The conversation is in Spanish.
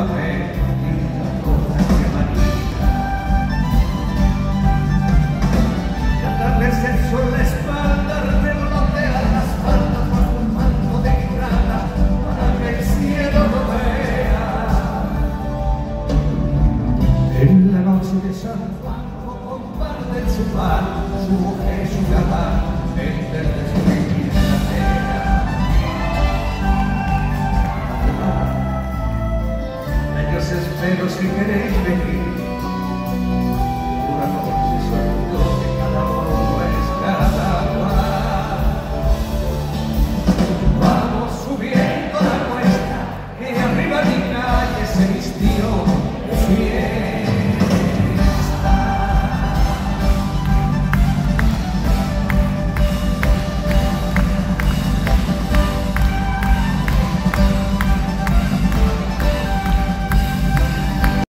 fe y la cosa que amanita. Y al darle sexo en la espalda, revolotear las faldas bajo un manto de guitarra para que el cielo lo vea. En la noche de San Juan, comparten su pan, su mujer y su gabán, vender de su vida entera. Yo os espero si queréis venir.